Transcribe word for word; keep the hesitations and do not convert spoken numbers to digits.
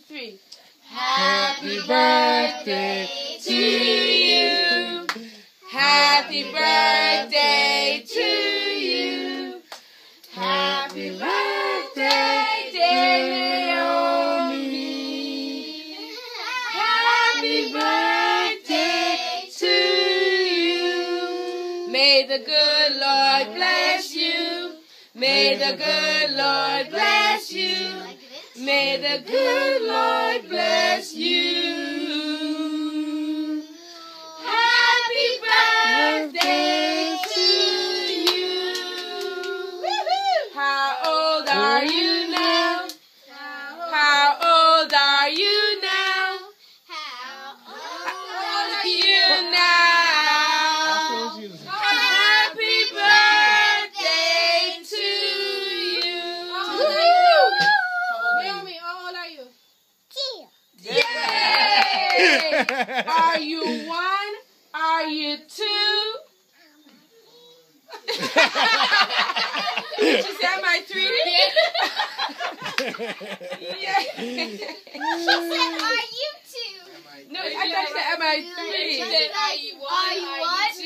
three. Happy birthday to you. Happy birthday to you. Happy birthday, dear Naomi. Happy birthday to you. May the good Lord bless you. May the good Lord bless you. May the good Lord bless you. Happy birthday to you. How old are you now? How old are you now? How old are you now? Happy birthday to you. Naomi, how old are you? Yay! Are you one? Are you two? Did you say am I three? Yeah. She said, are you two? No, I thought you said am I three? She said, are you one? Are you one?